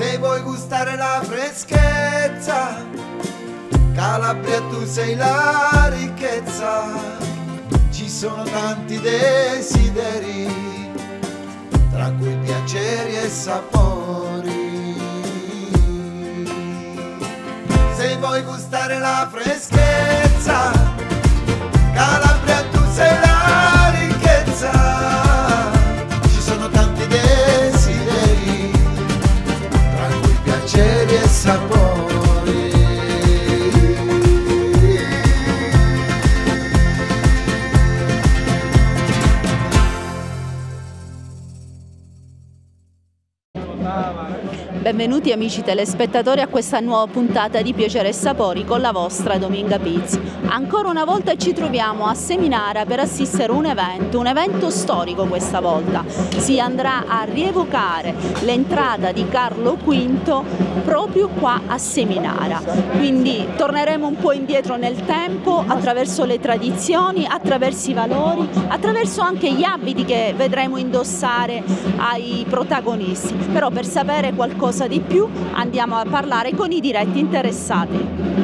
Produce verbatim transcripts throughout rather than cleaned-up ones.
Se vuoi gustare la freschezza, Calabria tu sei la ricchezza. Ci sono tanti desideri, tra cui piaceri e sapori. Se vuoi gustare la freschezza, Calabria tu sei la ricchezza. Ci sono tanti desideri, tra cui piaceri e sapori. Benvenuti amici telespettatori a questa nuova puntata di Piacere e Sapori con la vostra Dominga Pizzi. Ancora una volta ci troviamo a Seminara per assistere a un evento, un evento storico questa volta. Si andrà a rievocare l'entrata di Carlo quinto proprio qua a Seminara. Quindi torneremo un po' indietro nel tempo attraverso le tradizioni, attraverso i valori, attraverso anche gli abiti che vedremo indossare ai protagonisti. Però per sapere qualcosa di più andiamo a parlare con i diretti interessati.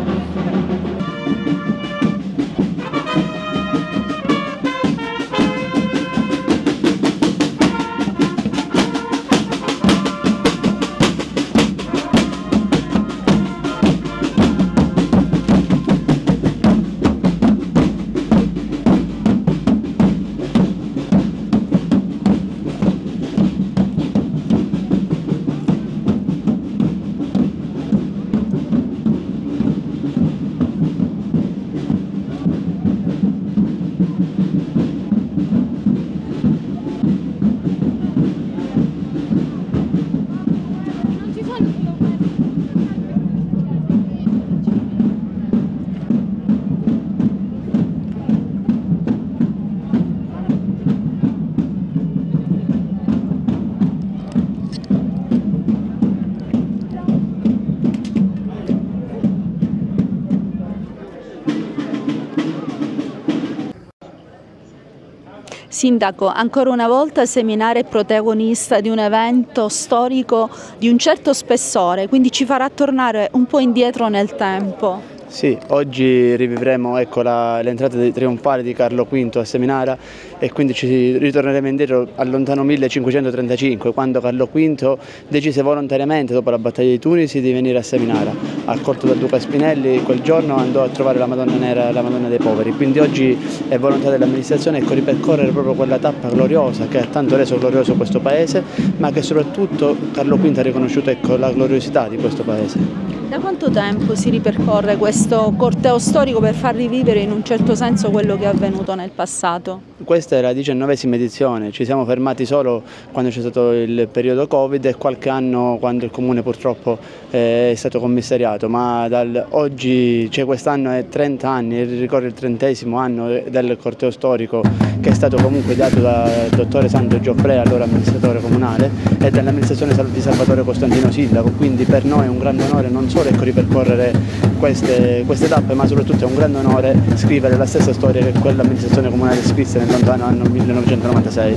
Sindaco, ancora una volta Seminara è protagonista di un evento storico di un certo spessore, quindi ci farà tornare un po' indietro nel tempo. Sì, oggi rivivremo ecco, l'entrata trionfale di Carlo quinto a Seminara e quindi ci ritorneremo indietro al lontano millecinquecentotrentacinque, quando Carlo quinto decise volontariamente, dopo la battaglia di Tunisi, di venire a Seminara. Accolto da Duca Spinelli, quel giorno andò a trovare la Madonna Nera, la Madonna dei Poveri. Quindi oggi è volontà dell'amministrazione ecco, ripercorrere proprio quella tappa gloriosa che ha tanto reso glorioso questo paese, ma che soprattutto Carlo quinto ha riconosciuto ecco, la gloriosità di questo paese. Da quanto tempo si ripercorre questo corteo storico per far rivivere in un certo senso quello che è avvenuto nel passato? Questa è la diciannovesima edizione, ci siamo fermati solo quando c'è stato il periodo Covid e qualche anno quando il Comune purtroppo eh, è stato commissariato, ma dal, oggi, cioè quest'anno è trenta anni, ricorre il trentesimo anno del corteo storico che è stato comunque dato dal dottore Sandro Gioffre, allora amministratore comunale, e dall'amministrazione di Salvatore Costantino Sindaco, quindi per noi è un grande onore non solo ecco, ripercorrere queste, queste tappe, ma soprattutto è un grande onore scrivere la stessa storia che quell'amministrazione comunale scrisse nel lontano anno millenovecentonovantasei.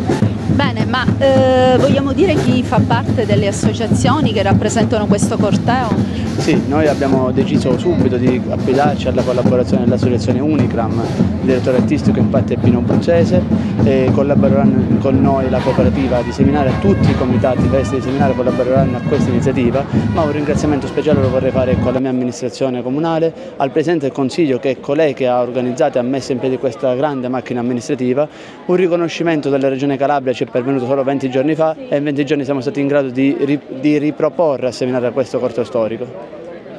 Bene, ma eh, vogliamo dire chi fa parte delle associazioni che rappresentano questo corteo? Sì, noi abbiamo deciso subito di affidarci alla collaborazione dell'associazione Unicram, il direttore artistico infatti è Pino Bruzzese, e collaboreranno con noi la cooperativa di Seminara, tutti i comitati feste di Seminara collaboreranno a questa iniziativa, ma un ringraziamento speciale lo vorrei fare con la mia amministrazione comunale, al Presidente del Consiglio che è colei che ha organizzato e ha messo in piedi questa grande macchina amministrativa, un riconoscimento della Regione Calabria ci è pervenuto solo venti giorni fa e in venti giorni siamo stati in grado di, di riproporre a Seminara questo corteo storico.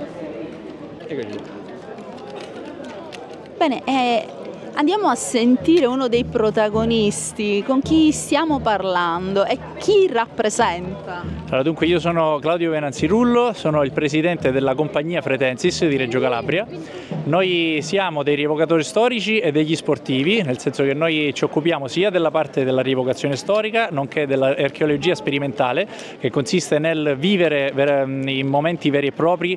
Bene, eh, andiamo a sentire uno dei protagonisti, con chi stiamo parlando e chi rappresenta. Allora, dunque io sono Claudio Venanzirullo, sono il presidente della compagnia Fretensis di Reggio Calabria. Noi siamo dei rievocatori storici e degli sportivi, nel senso che noi ci occupiamo sia della parte della rievocazione storica, nonché dell'archeologia sperimentale, che consiste nel vivere in momenti veri e propri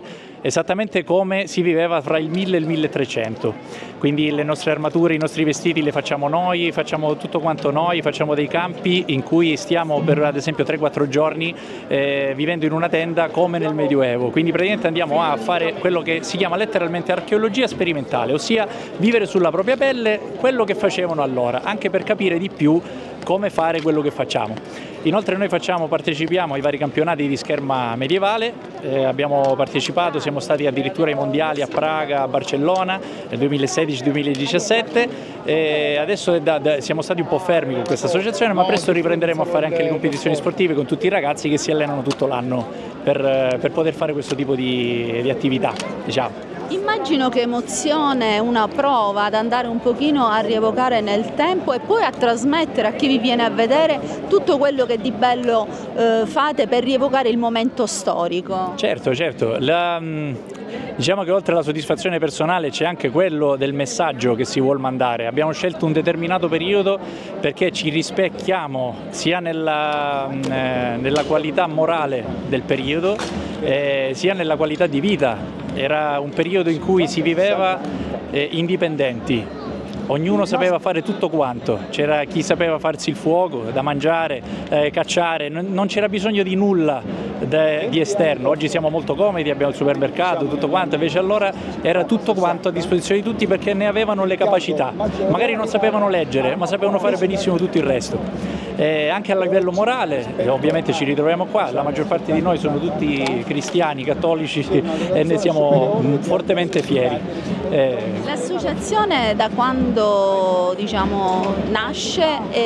esattamente come si viveva fra il mille e il milletrecento, quindi le nostre armature, i nostri vestiti le facciamo noi, facciamo tutto quanto noi, facciamo dei campi in cui stiamo per ad esempio tre quattro giorni eh, vivendo in una tenda come nel Medioevo, quindi praticamente andiamo a fare quello che si chiama letteralmente archeologia sperimentale, ossia vivere sulla propria pelle quello che facevano allora, anche per capire di più come fare quello che facciamo. Inoltre noi facciamo, partecipiamo ai vari campionati di scherma medievale, eh, abbiamo partecipato, siamo stati addirittura ai mondiali a Praga, a Barcellona nel duemilasedici duemiladiciassette, e adesso è da, da, siamo stati un po' fermi con questa associazione, ma presto riprenderemo a fare anche le competizioni sportive con tutti i ragazzi che si allenano tutto l'anno per, per poter fare questo tipo di, di attività, diciamo. Immagino che emozione una prova ad andare un pochino a rievocare nel tempo e poi a trasmettere a chi vi viene a vedere tutto quello che di bello eh, fate per rievocare il momento storico. Certo, certo. La, diciamo che oltre alla soddisfazione personale c'è anche quello del messaggio che si vuol mandare. Abbiamo scelto un determinato periodo perché ci rispecchiamo sia nella, eh, nella qualità morale del periodo eh, sia nella qualità di vita. Era un periodo in cui si viveva eh, indipendenti, ognuno sapeva fare tutto quanto, c'era chi sapeva farsi il fuoco, da mangiare, eh, cacciare, non, non c'era bisogno di nulla de, di esterno. Oggi siamo molto comodi, abbiamo il supermercato, tutto quanto, invece allora era tutto quanto a disposizione di tutti perché ne avevano le capacità, magari non sapevano leggere, ma sapevano fare benissimo tutto il resto. Eh, anche a livello morale, eh, ovviamente ci ritroviamo qua, la maggior parte di noi sono tutti cristiani, cattolici e ne siamo fortemente fieri. Eh, L'associazione da quando diciamo, nasce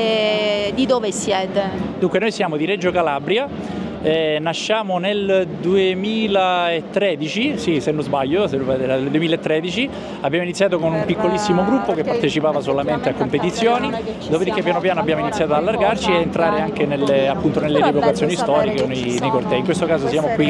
e di dove siete? Dunque noi siamo di Reggio Calabria. Eh, nasciamo nel duemilatredici, sì, se non sbaglio, se nel duemilatredici, abbiamo iniziato con un piccolissimo gruppo che partecipava solamente a competizioni, dopodiché piano piano abbiamo iniziato ad allargarci e entrare anche nelle, appunto, nelle rievocazioni storiche o nei, nei cortei. In questo caso siamo qui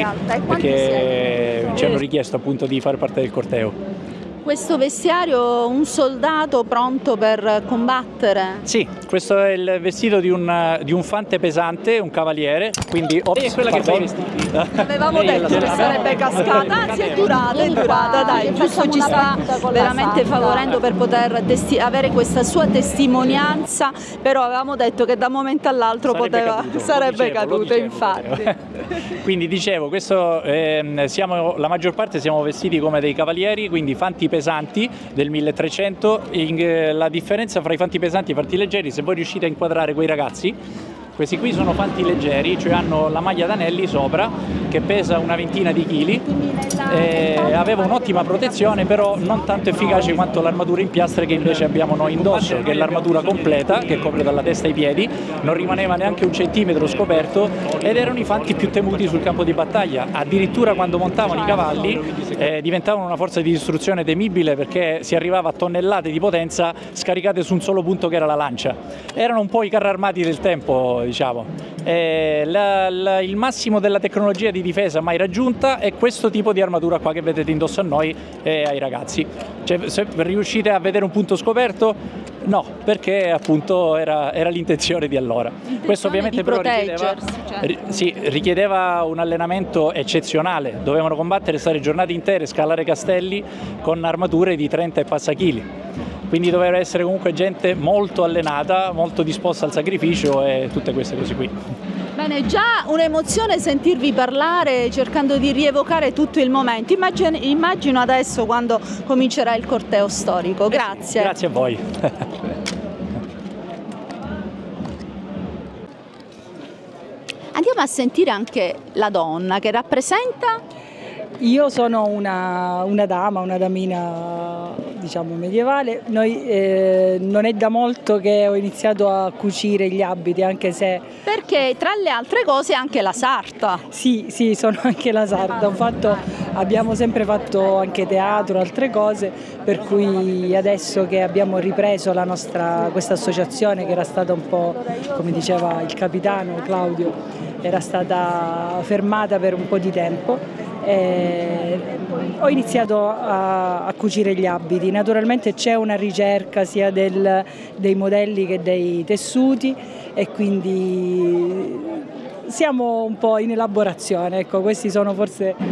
perché ci hanno richiesto appunto di fare parte del corteo. Questo vestiario, un soldato pronto per combattere? Sì, questo è il vestito di un, di un fante pesante, un cavaliere, quindi ops, è quella che fa i vestiti. Avevamo detto che sarebbe cascata, anzi è durata, è durata, dai, giusto, ci sta veramente favorendo per poter avere questa sua testimonianza, però avevamo detto che da un momento all'altro poteva, caduto, sarebbe dicevo, caduto, dicevo, infatti. Quindi dicevo, questo, eh, siamo, la maggior parte siamo vestiti come dei cavalieri, quindi fanti pesanti del milletrecento. In, eh, la differenza fra i fanti pesanti e i fanti leggeri, se voi riuscite a inquadrare quei ragazzi, questi qui sono fanti leggeri, cioè hanno la maglia d'anelli sopra che pesa una ventina di chili, eh, aveva un'ottima protezione, però non tanto efficace quanto l'armatura in piastre che invece abbiamo noi indosso, che è l'armatura completa che copre dalla testa ai piedi, non rimaneva neanche un centimetro scoperto ed erano i fanti più temuti sul campo di battaglia. Addirittura quando montavano i cavalli eh, diventavano una forza di distruzione temibile perché si arrivava a tonnellate di potenza scaricate su un solo punto che era la lancia. Erano un po' i carri armati del tempo, diciamo. Eh, la, la, il massimo della tecnologia di difesa mai raggiunta è questo tipo di armatura qua che vedete indosso a noi e ai ragazzi. Cioè, se riuscite a vedere un punto scoperto, no, perché appunto era, era l'intenzione di allora. Questo ovviamente però richiedeva, ri, sì, richiedeva un allenamento eccezionale, dovevano combattere, stare giornate intere, scalare castelli con armature di trenta e passa chili. Quindi doveva essere comunque gente molto allenata, molto disposta al sacrificio e tutte queste cose qui. Bene, già un'emozione sentirvi parlare cercando di rievocare tutto il momento. Immagino, immagino adesso quando comincerà il corteo storico. Grazie. Grazie a voi. Andiamo a sentire anche la donna che rappresenta. Io sono una, una dama, una damina diciamo medievale. Noi, eh, non è da molto che ho iniziato a cucire gli abiti, anche se... Perché tra le altre cose anche la sarta. Sì, sì, sono anche la sarta. Ho fatto, abbiamo sempre fatto anche teatro, altre cose, per cui adesso che abbiamo ripreso la nostra, questa associazione che era stata un po', come diceva il capitano Claudio, era stata fermata per un po' di tempo. Eh, ho iniziato a, a cucire gli abiti. Naturalmente c'è una ricerca sia del, dei modelli che dei tessuti e quindi siamo un po' in elaborazione, ecco, questi sono forse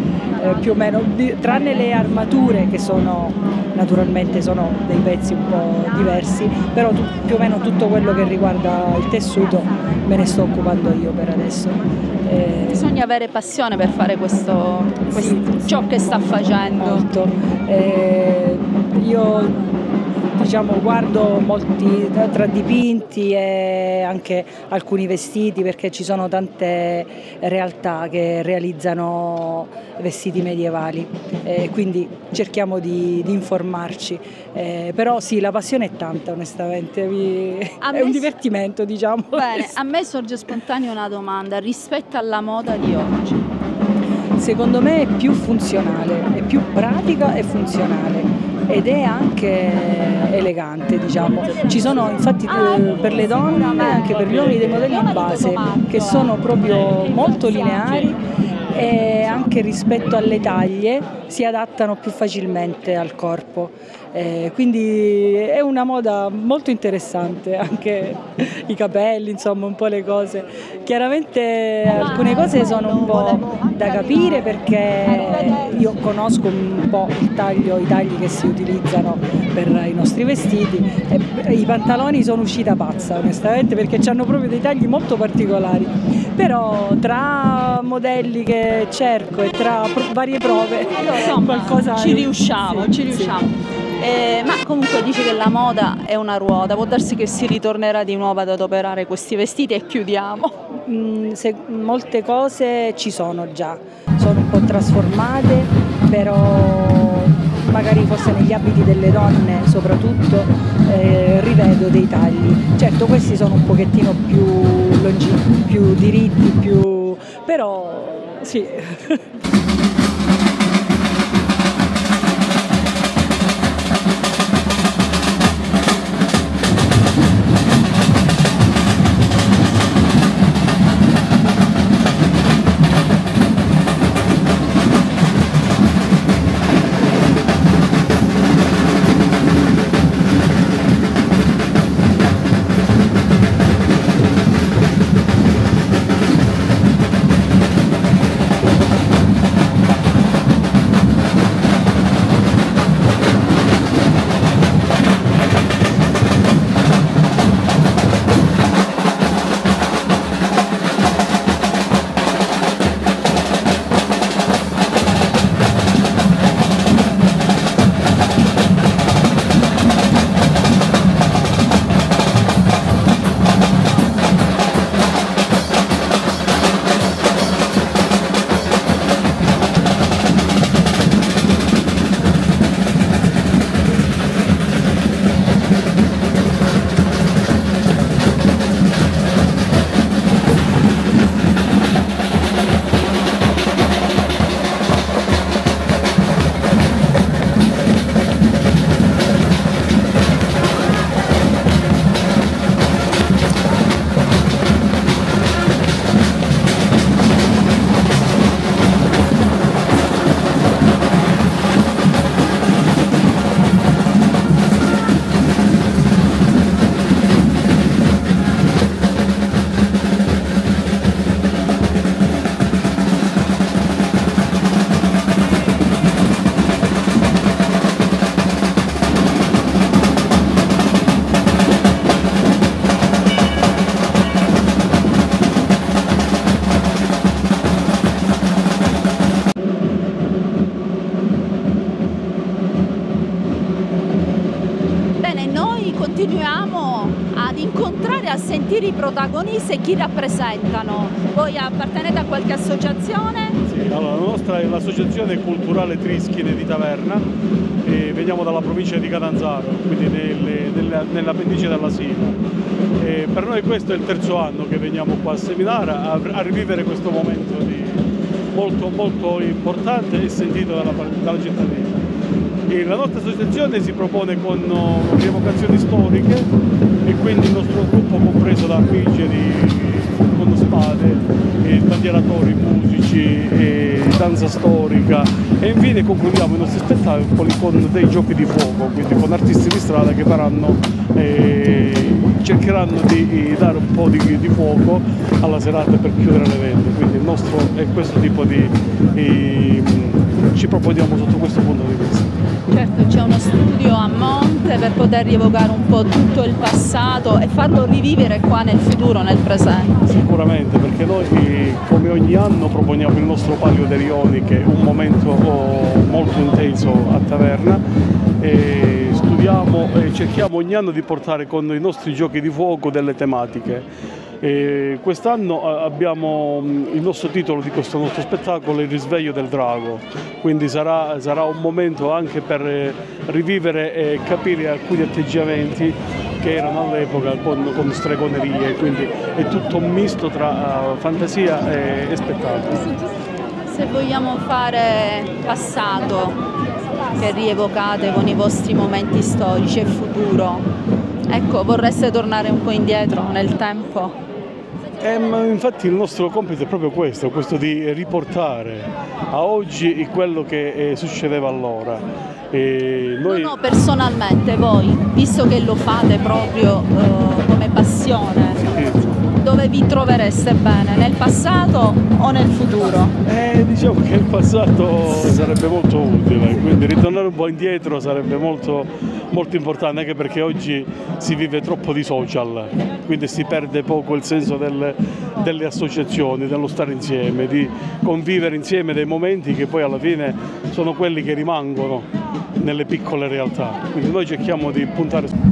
eh, più o meno, di, tranne le armature che sono naturalmente sono dei pezzi un po' diversi, però tu, più o meno tutto quello che riguarda il tessuto me ne sto occupando io per adesso. Eh, Bisogna avere passione per fare questo, questo sì, ciò che sta facendo. Molto. Eh, io diciamo guardo molti tra dipinti e anche alcuni vestiti, perché ci sono tante realtà che realizzano vestiti medievali, eh, quindi cerchiamo di, di informarci, eh, però sì, la passione è tanta, onestamente, mi... è un divertimento, diciamo. Bene, a me sorge spontanea una domanda rispetto alla moda di oggi. Secondo me è più funzionale, è più pratica e funzionale ed è anche elegante, diciamo. Ci sono infatti per le donne e anche per gli uomini dei modelli in base che sono proprio molto lineari e anche rispetto alle taglie si adattano più facilmente al corpo. Eh, quindi è una moda molto interessante, anche i capelli, insomma un po' le cose. Chiaramente alcune cose sono un po' da capire, perché io conosco un po' il taglio, i tagli che si utilizzano per i nostri vestiti e i pantaloni sono uscita pazza, onestamente, perché hanno proprio dei tagli molto particolari, però tra modelli che cerco e tra varie prove insomma, qualcosa ci riusciamo, sì, ci riusciamo. Sì. Eh, ma comunque dice che la moda è una ruota, può darsi che si ritornerà di nuovo ad adoperare questi vestiti e chiudiamo. Mm, se, molte cose ci sono già, sono un po' trasformate, però magari forse negli abiti delle donne soprattutto eh, rivedo dei tagli. Certo, questi sono un pochettino più longi, più diritti, più... però sì. Continuiamo ad incontrare, a sentire i protagonisti e chi rappresentano. Voi appartenete a qualche associazione? Sì, allora, la nostra è l'Associazione Culturale Trischine di Taverna e veniamo dalla provincia di Catanzaro, quindi nelle, nella, nella pendice dell'Asino. E per noi questo è il terzo anno che veniamo qua a Seminara a, a rivivere questo momento di, molto, molto importante e sentito dalla, dalla cittadina. E la nostra associazione si propone con uh, rievocazioni storiche e quindi il nostro gruppo compreso da armigeri con spade, e bandieratori, musici, e danza storica e infine concludiamo i nostri spettacoli con dei giochi di fuoco, quindi con artisti di strada che faranno eh, cercheranno di dare un po' di, di fuoco alla serata per chiudere l'evento, quindi il nostro è questo tipo di, di ci proponiamo sotto questo punto di vista. Certo, c'è uno studio a monte per poter rievocare un po' tutto il passato e farlo rivivere qua nel futuro, nel presente. Sicuramente, perché noi come ogni anno proponiamo il nostro Palio dei Rioni, che è un momento molto intenso a Taverna, e studiamo e cerchiamo ogni anno di portare con i nostri giochi di fuoco delle tematiche. Quest'anno abbiamo il nostro titolo di questo nostro spettacolo, Il risveglio del drago, quindi sarà, sarà un momento anche per rivivere e capire alcuni atteggiamenti che erano all'epoca con, con stregonerie, quindi è tutto un misto tra uh, fantasia e, e spettacolo. Se vogliamo fare passato, che rievocate con i vostri momenti storici, e futuro, ecco, vorreste tornare un po' indietro nel tempo? Eh, ma infatti il nostro compito è proprio questo, questo di riportare a oggi quello che eh, succedeva allora. E noi... No, no, personalmente voi, visto che lo fate proprio eh, come passione, sì. Dove vi trovereste bene, nel passato o nel futuro? Eh, diciamo che il passato sarebbe molto utile, quindi ritornare un po' indietro sarebbe molto, molto importante, anche perché oggi si vive troppo di social, quindi si perde poco il senso delle, delle associazioni, dello stare insieme, di convivere insieme, dei momenti che poi alla fine sono quelli che rimangono nelle piccole realtà. Quindi noi cerchiamo di puntare su...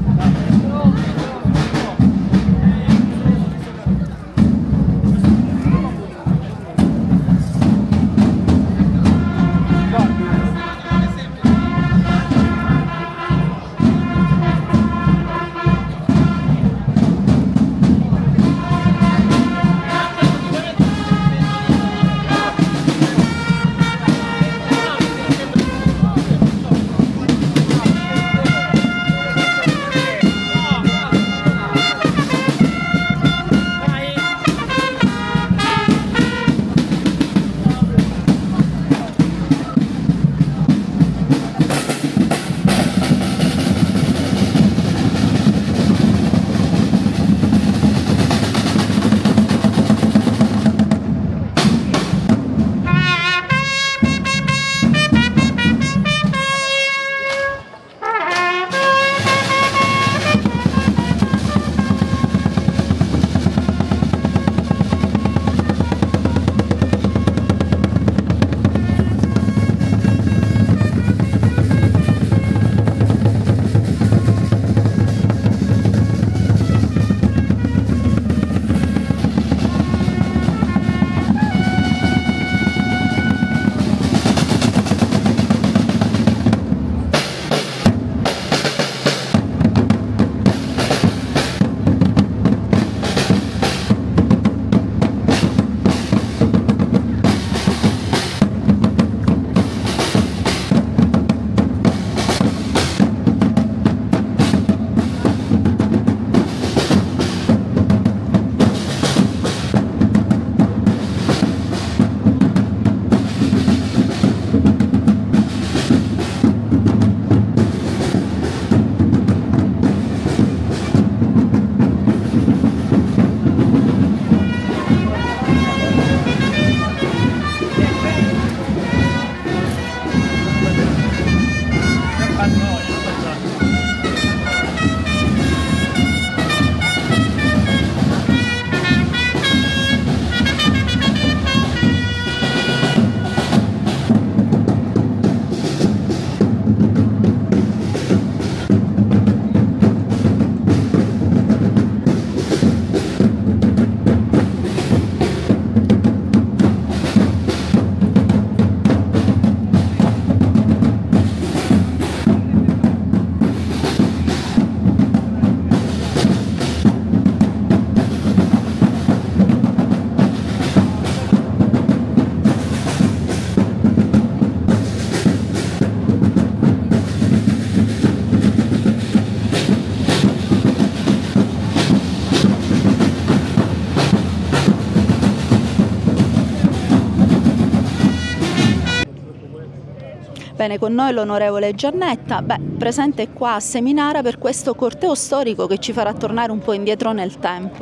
Bene, con noi l'onorevole Giannetta, beh, presente qua a Seminara per questo corteo storico che ci farà tornare un po' indietro nel tempo.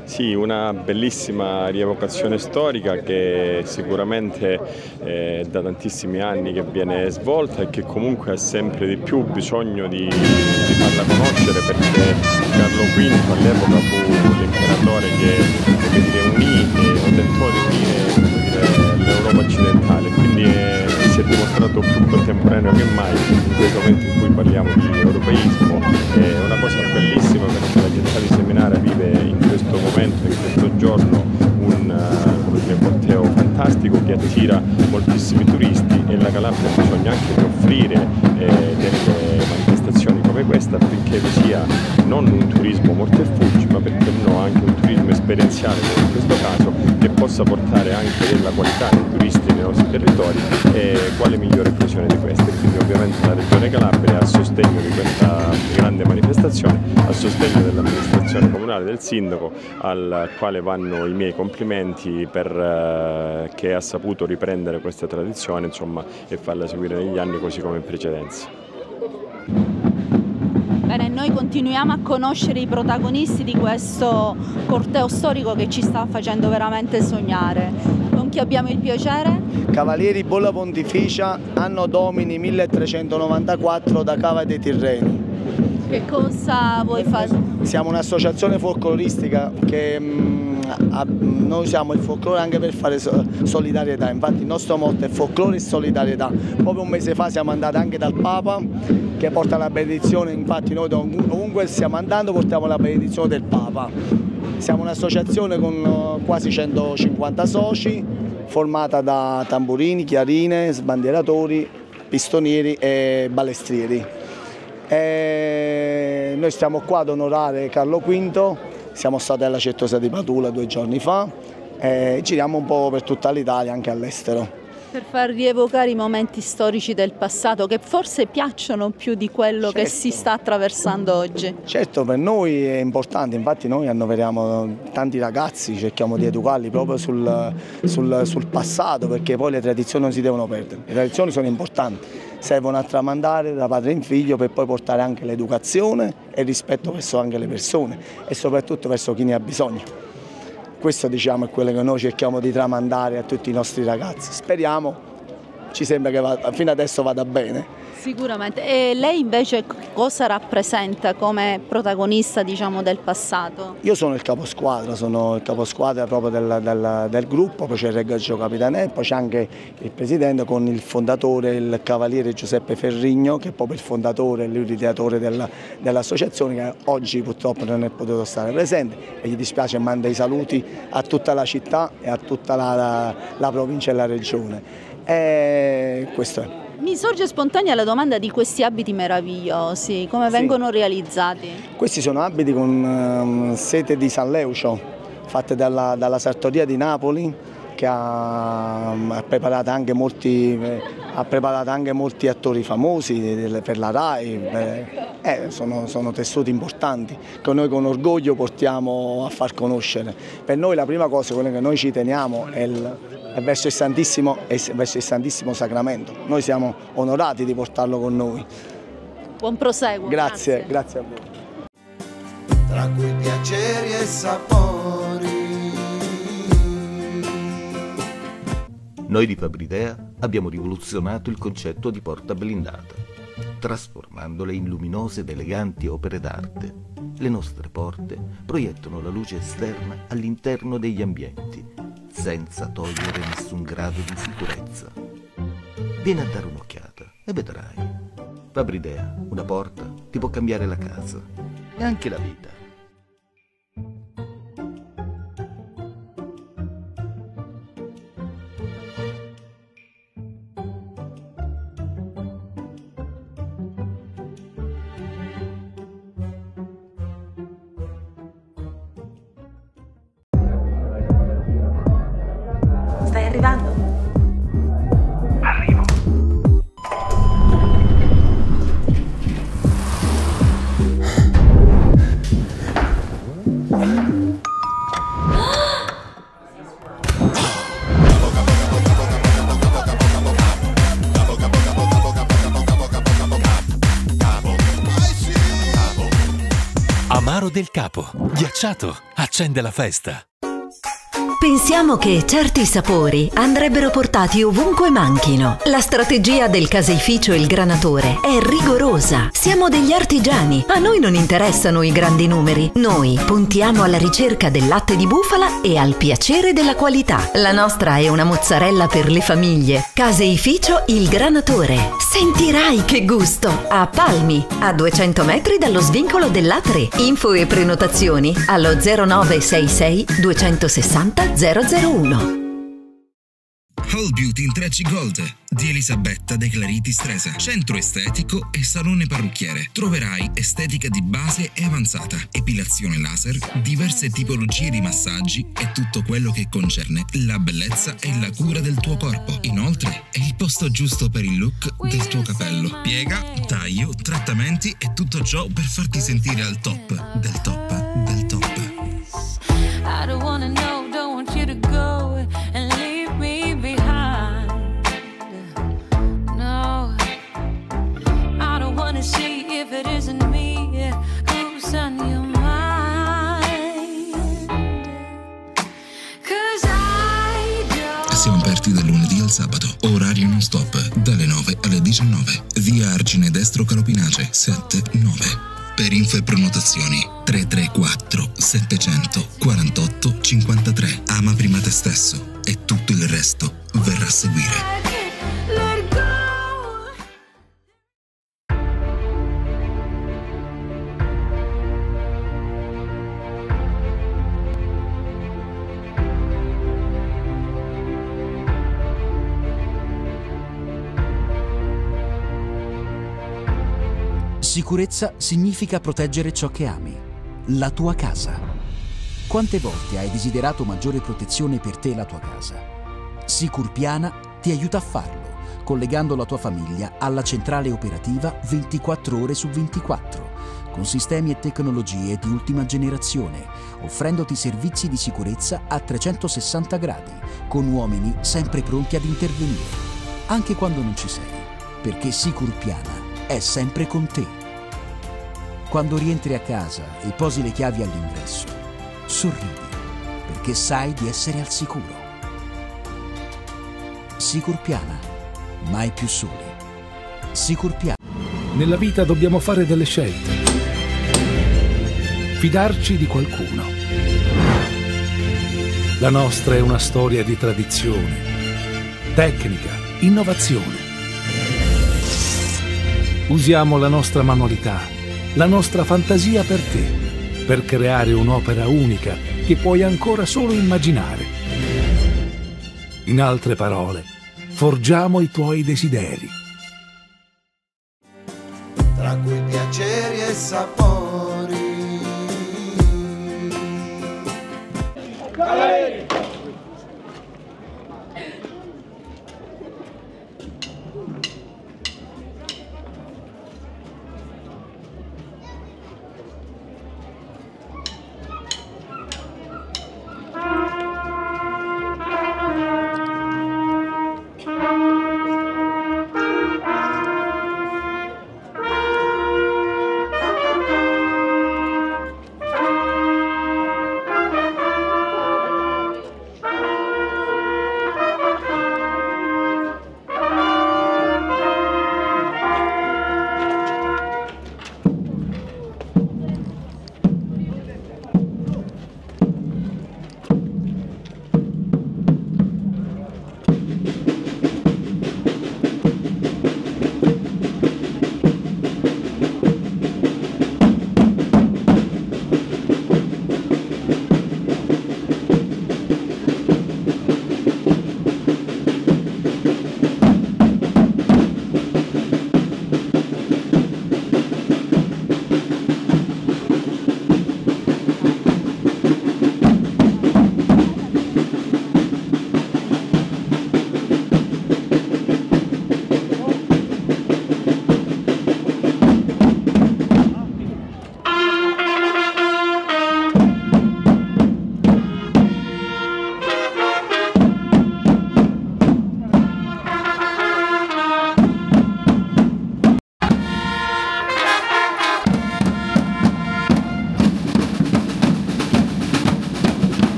Sì, una bellissima rievocazione storica che sicuramente eh, da tantissimi anni che viene svolta e che comunque ha sempre di più bisogno di, di farla conoscere, perché Carlo quinto all'epoca fu l'imperatore che, come dire, unì e tentò di unire l'Europa occidentale, quindi è, si è dimostrato più contemporaneo che mai in questo momento in cui parliamo di europeismo. È una cosa bellissima perché la città di Seminara vive in questo momento, in questo giorno, un, un corteo fantastico che attira moltissimi turisti, e la Calabria ha bisogno anche di offrire eh, delle manifestazioni come questa affinché vi sia non un turismo morto e fuggi, ma perché no anche un turismo esperienziale, come in questo caso, che possa portare anche della qualità dei turisti nei nostri territori, e quale migliore occasione di questa. E quindi ovviamente la Regione Calabria, a sostegno di questa grande manifestazione, a sostegno dell'amministrazione comunale, del sindaco, al quale vanno i miei complimenti per eh, che ha saputo riprendere questa tradizione, insomma, e farla seguire negli anni così come in precedenza. Bene, noi continuiamo a conoscere i protagonisti di questo corteo storico che ci sta facendo veramente sognare. Con chi abbiamo il piacere? Cavalieri Bolla Pontificia, anno domini milletrecentonovantaquattro, da Cava dei Tirreni. Che cosa vuoi fare? Siamo un'associazione folcloristica che mh, a, noi usiamo il folklore anche per fare solidarietà, infatti il nostro motto è folklore e solidarietà. Proprio un mese fa siamo andati anche dal Papa che porta la benedizione, infatti noi ovunque stiamo andando portiamo la benedizione del Papa. Siamo un'associazione con quasi centocinquanta soci, formata da tamburini, chiarine, sbandieratori, pistonieri e balestrieri. E noi stiamo qua ad onorare Carlo quinto, siamo stati alla Certosa di Padula due giorni fa e giriamo un po' per tutta l'Italia, anche all'estero. Per far rievocare i momenti storici del passato che forse piacciono più di quello certo. che si sta attraversando oggi. Certo, per noi è importante, infatti noi annoveriamo tanti ragazzi, cerchiamo di educarli proprio sul, sul, sul passato, perché poi le tradizioni non si devono perdere, le tradizioni sono importanti, servono a tramandare da padre in figlio per poi portare anche l'educazione e il rispetto verso anche le persone e soprattutto verso chi ne ha bisogno. Questo diciamo è quello che noi cerchiamo di tramandare a tutti i nostri ragazzi. Speriamo, ci sembra che va, fino adesso vada bene. Sicuramente. E lei invece cosa rappresenta come protagonista, diciamo, del passato? Io sono il caposquadra, sono il caposquadra proprio del, del, del gruppo, poi c'è il Reggio Capitanello, poi c'è anche il presidente con il fondatore, il cavaliere Giuseppe Ferrigno, che è proprio il fondatore e l'ideatore dell'associazione, che oggi purtroppo non è potuto stare presente e gli dispiace, manda i saluti a tutta la città e a tutta la, la, la provincia e la regione. E questo è. Mi sorge spontanea la domanda di questi abiti meravigliosi, come sì. vengono realizzati? Questi sono abiti con um, sete di San Leucio, fatte dalla, dalla sartoria di Napoli, che ha, um, ha, preparato anche molti, eh, ha preparato anche molti attori famosi per la RAI, eh, eh, sono, sono tessuti importanti che noi con orgoglio portiamo a far conoscere. Per noi la prima cosa, quella che noi ci teniamo, è il È verso il, Santissimo, è verso il Santissimo Sacramento. Noi siamo onorati di portarlo con noi. Buon proseguo. Grazie, grazie, grazie a voi. Tra cui piaceri e sapori. Noi di Fabridea abbiamo rivoluzionato il concetto di porta blindata, trasformandole in luminose ed eleganti opere d'arte. Le nostre porte proiettano la luce esterna all'interno degli ambienti, senza togliere nessun grado di sicurezza. Vieni a dare un'occhiata e vedrai. Fabridea, una porta, ti può cambiare la casa e anche la vita. Stai arrivando? Arrivo. Amaro Faro del Capo. Ghiacciato, accende la festa. Pensiamo che certi sapori andrebbero portati ovunque manchino. La strategia del caseificio Il Granatore è rigorosa. Siamo degli artigiani. A noi non interessano i grandi numeri. Noi puntiamo alla ricerca del latte di bufala e al piacere della qualità. La nostra è una mozzarella per le famiglie. Caseificio Il Granatore. Sentirai che gusto! A Palmi, a duecento metri dallo svincolo dell'A tre. Info e prenotazioni allo zero nove sei sei due sei zero zero zero uno. All Beauty in tre G Gold di Elisabetta De Clariti Stresa. Centro estetico e salone parrucchiere. Troverai estetica di base e avanzata, epilazione laser, diverse tipologie di massaggi e tutto quello che concerne la bellezza e la cura del tuo corpo. Inoltre è il posto giusto per il look del tuo capello. Piega, taglio, trattamenti e tutto ciò per farti sentire al top del top del top. I don't wanna know, don't want you to go and leave me behind. No, I don't wanna see if it isn't me who's on your mind. 'Cause I don't. Siamo aperti dal lunedì al sabato, orario non stop, dalle nove alle diciannove. Via Argine Destro Calopinace sette nove. Per info e prenotazioni tre tre quattro settecento quarantotto cinquantatré. Ama prima te stesso e tutto il resto verrà a seguire. Sicurezza significa proteggere ciò che ami, la tua casa. Quante volte hai desiderato maggiore protezione per te e la tua casa? Sicurpiana ti aiuta a farlo, collegando la tua famiglia alla centrale operativa ventiquattro ore su ventiquattro, con sistemi e tecnologie di ultima generazione, offrendoti servizi di sicurezza a trecentosessanta gradi, con uomini sempre pronti ad intervenire, anche quando non ci sei, perché Sicurpiana è sempre con te. Quando rientri a casa e posi le chiavi all'ingresso, sorridi, perché sai di essere al sicuro. Sicurpiana, mai più soli. Sicurpiana. Nella vita dobbiamo fare delle scelte. Fidarci di qualcuno. La nostra è una storia di tradizione, tecnica, innovazione. Usiamo la nostra manualità, la nostra fantasia per te, per creare un'opera unica che puoi ancora solo immaginare. In altre parole, forgiamo i tuoi desideri. Tra cui piaceri e sapori. Cavalieri!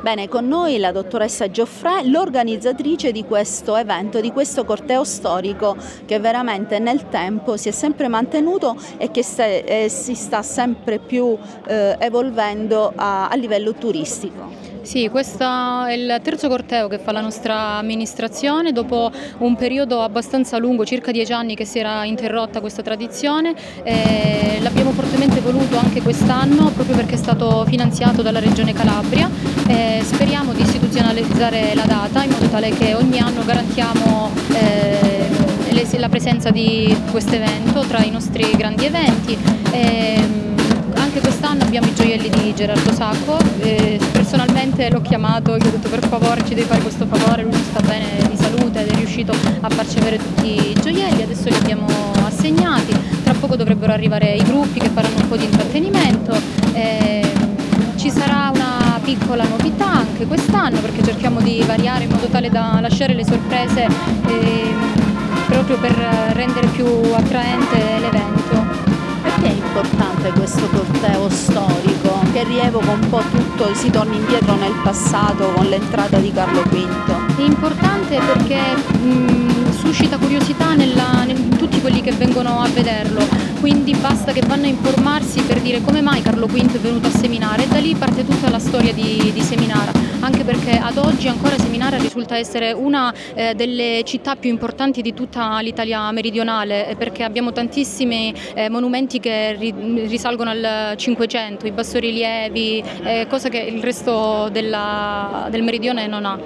Bene, con noi la dottoressa Gioffrè, l'organizzatrice di questo evento, di questo corteo storico che veramente nel tempo si è sempre mantenuto e che se, eh, si sta sempre più eh, evolvendo a, a livello turistico. Sì, questo è il terzo corteo che fa la nostra amministrazione dopo un periodo abbastanza lungo, circa dieci anni che si era interrotta questa tradizione. Eh, l'abbiamo fortemente voluto anche quest'anno proprio perché è stato finanziato dalla Regione Calabria. Eh, speriamo di istituzionalizzare la data in modo tale che ogni anno garantiamo eh, le, la presenza di questo evento tra i nostri grandi eventi. Eh, Anche quest'anno abbiamo i gioielli di Gerardo Sacco, eh, personalmente l'ho chiamato, gli ho detto per favore ci devi fare questo favore, lui sta bene di salute ed è riuscito a farci avere tutti i gioielli, adesso li abbiamo assegnati, tra poco dovrebbero arrivare i gruppi che faranno un po' di intrattenimento, eh, ci sarà una piccola novità anche quest'anno perché cerchiamo di variare in modo tale da lasciare le sorprese eh, proprio per rendere più attraente l'evento. Perché è importante questo corteo storico che rievoca un po' tutto, si torna indietro nel passato con l'entrata di Carlo quinto? È importante perché mh, suscita curiosità nella, in tutti quelli che vengono a vederlo, quindi basta che vanno a informarsi per dire come mai Carlo quinto è venuto a Seminara e da lì parte tutta la storia di, di Seminara, anche perché ad oggi ancora Seminara risulta essere una eh, delle città più importanti di tutta l'Italia meridionale perché abbiamo tantissimi eh, monumenti che ri, risalgono al Cinquecento, i bassorilievi, eh, cosa che il resto della, del meridione non ha.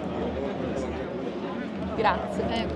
Grazie. Eh.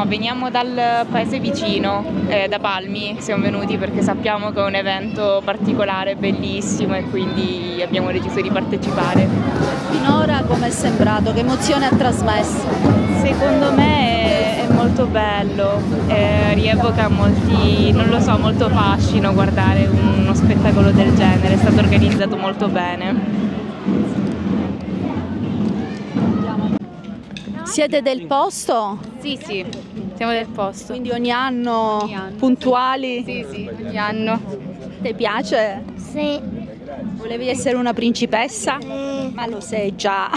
No, veniamo dal paese vicino, eh, da Palmi, siamo venuti perché sappiamo che è un evento particolare, bellissimo e quindi abbiamo deciso di partecipare. Finora come è sembrato? Che emozione ha trasmesso? Secondo me è, è molto bello, eh, rievoca molti, non lo so, molto fascino guardare uno spettacolo del genere, è stato organizzato molto bene. Siete del posto? Sì, sì, siamo del posto. Quindi ogni anno, ogni anno puntuali? Sì, sì, ogni anno. Ti piace? Sì. Volevi essere una principessa? Sì. Ma lo sei già.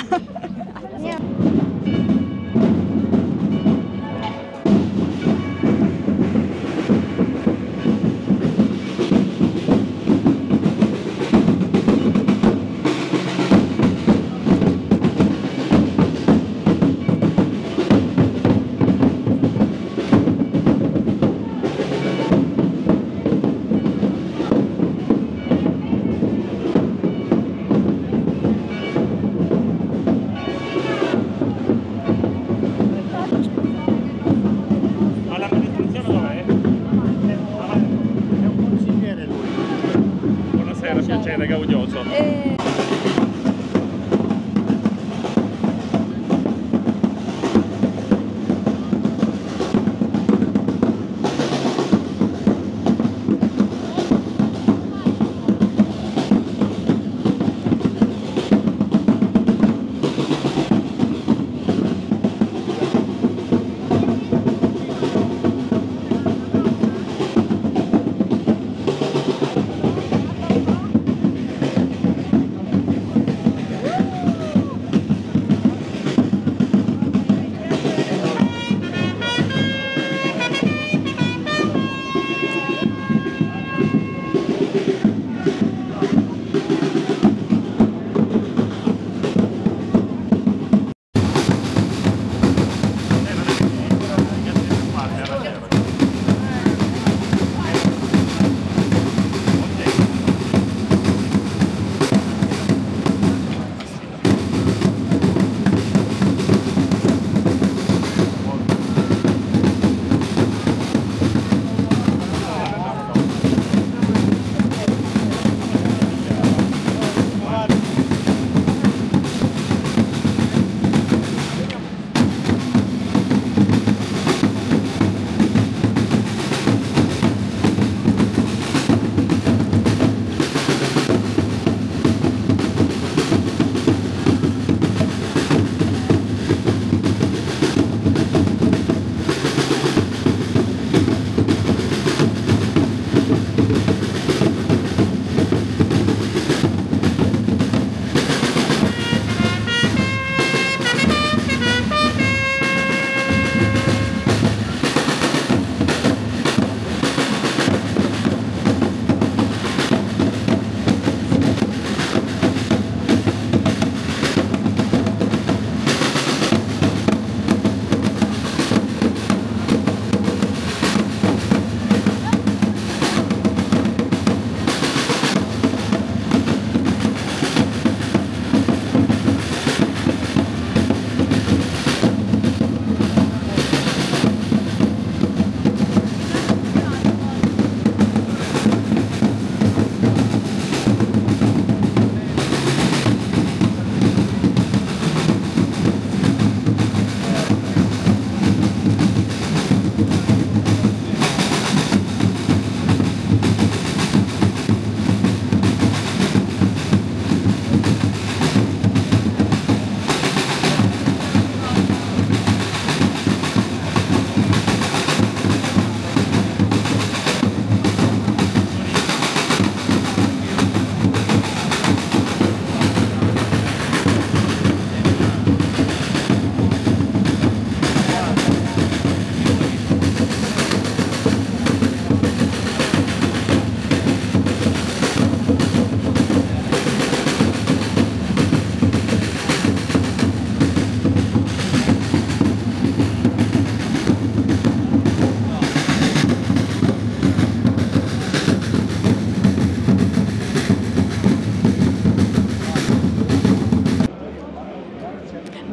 Piacere, gaudioso. Eh...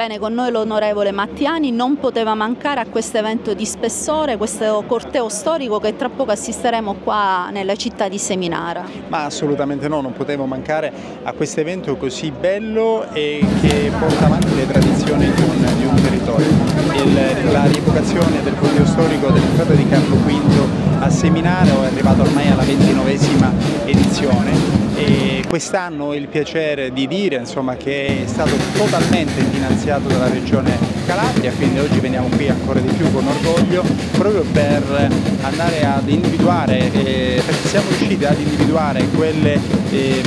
Bene, con noi l'onorevole Mattiani. Non poteva mancare a questo evento di spessore, questo corteo storico che tra poco assisteremo qua nella città di Seminara. Ma assolutamente no, non potevo mancare a questo evento così bello e che porta avanti le tradizioni di un, di un territorio. Il, la rievocazione del corteo storico dell'entrata di Carlo quinto a Seminara è arrivato ormai alla ventinovesima edizione. E quest'anno ho il piacere di dire insomma, che è stato totalmente finanziato dalla Regione Calabria, quindi oggi veniamo qui ancora di più con orgoglio proprio per andare ad individuare, eh, perché siamo riusciti ad individuare quelle, eh,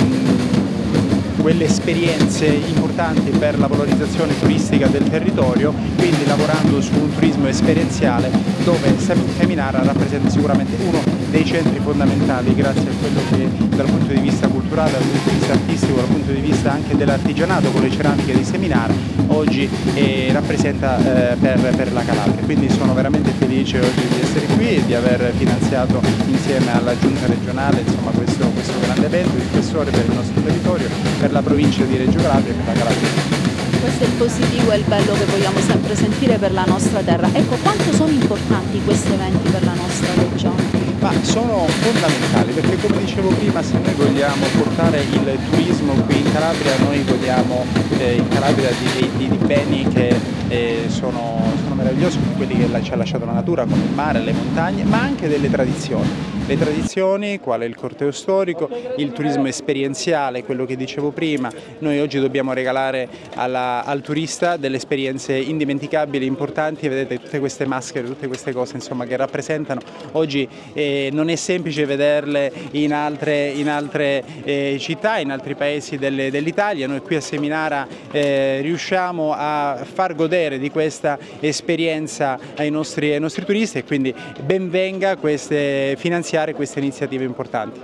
quelle esperienze importanti per la valorizzazione turistica del territorio, quindi lavorando su un turismo esperienziale dove Seminara rappresenta sicuramente uno dei centri fondamentali grazie a quello che dal punto di vista culturale, dal punto di vista artistico, dal punto di vista anche dell'artigianato con le ceramiche di Seminara oggi eh, rappresenta eh, per, per la Calabria. Quindi sono veramente felice oggi di essere qui e di aver finanziato insieme alla Giunta regionale insomma, questo, questo grande evento di spessore per il nostro territorio, per la provincia di Reggio Calabria e per la Calabria. Questo è il positivo e il bello che vogliamo sempre sentire per la nostra terra. Ecco, quanto sono importanti questi eventi per la nostra regione? Ma sono fondamentali perché, come dicevo prima, se noi vogliamo portare il turismo qui in Calabria, noi vogliamo eh, in Calabria di, di, di beni che eh, sono, sono meravigliosi, come quelli che ci ha lasciato la natura, come il mare, le montagne, ma anche delle tradizioni. Le tradizioni, quale il corteo storico, il turismo esperienziale, quello che dicevo prima. Noi oggi dobbiamo regalare alla, al turista delle esperienze indimenticabili, importanti. Vedete tutte queste maschere, tutte queste cose insomma, che rappresentano. Oggi eh, non è semplice vederle in altre, in altre eh, città, in altri paesi delle, dell'Italia. Noi qui a Seminara eh, riusciamo a far godere di questa esperienza ai nostri, ai nostri turisti e quindi ben venga queste finanziarie queste iniziative importanti.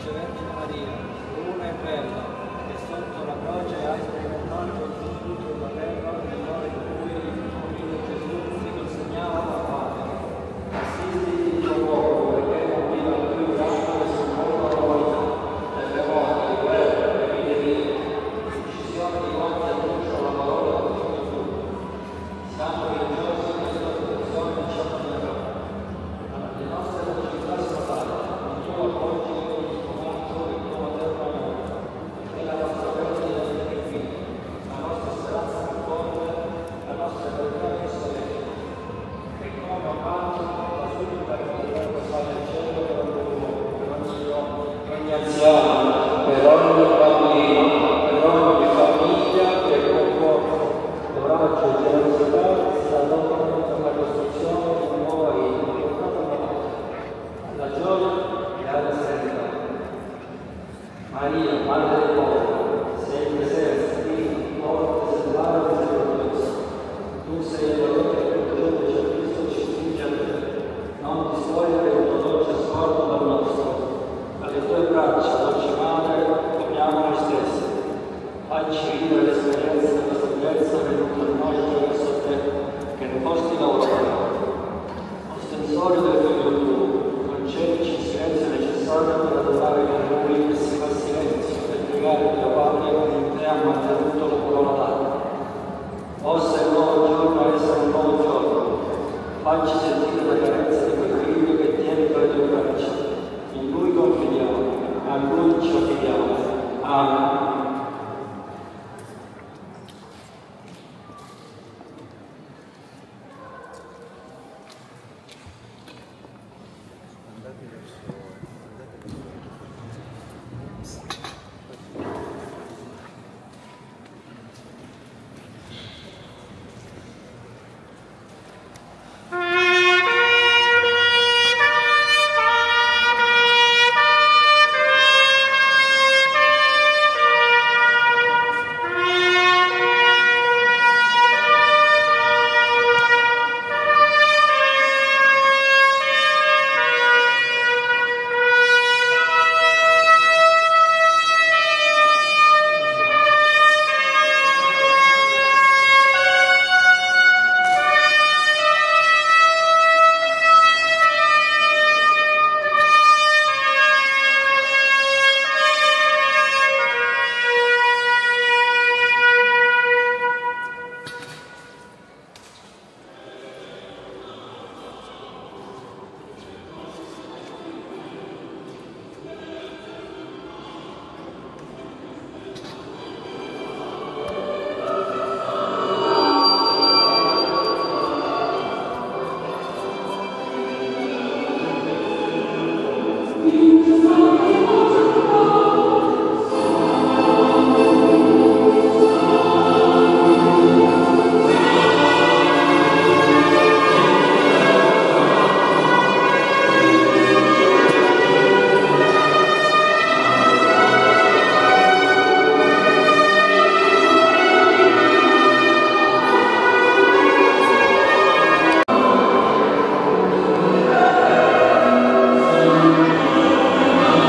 Thank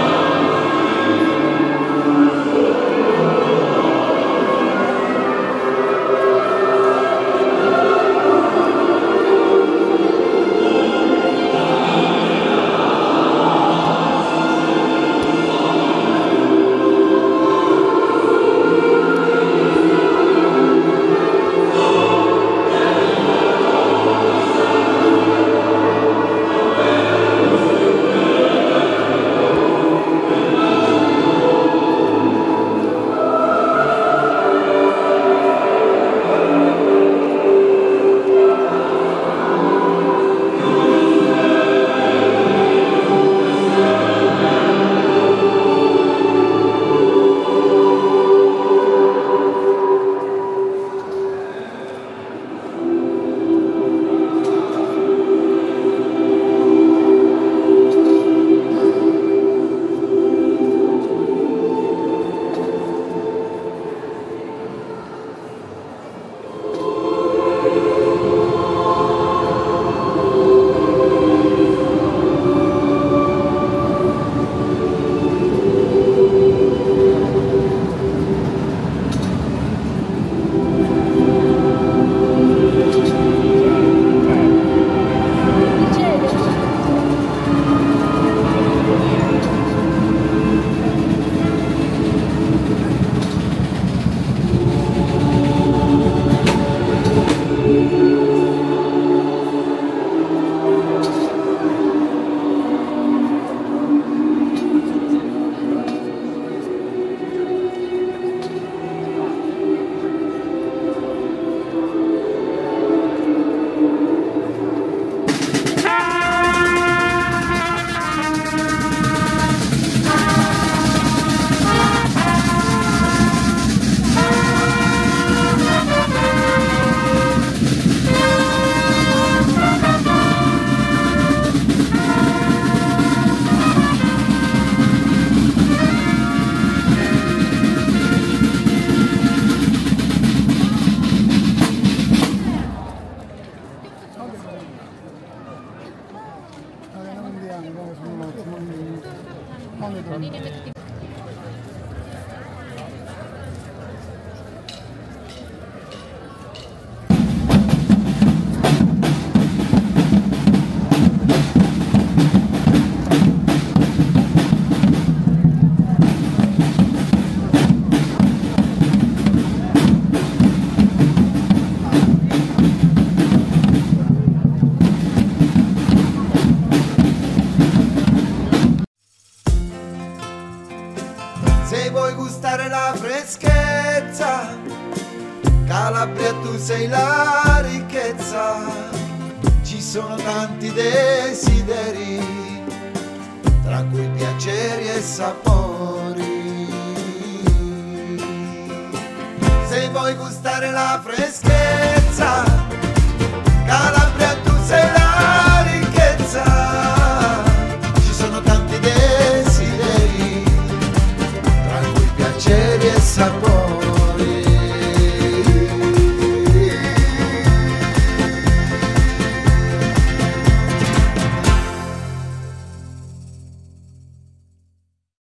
Se vuoi gustare la freschezza, Calabria tu sei la ricchezza. Ci sono tanti desideri, tra cui piaceri e sapori. Se vuoi gustare la freschezza, Calabria tu sei la ricchezza. Ci sono tanti desideri, piaceri e sapori.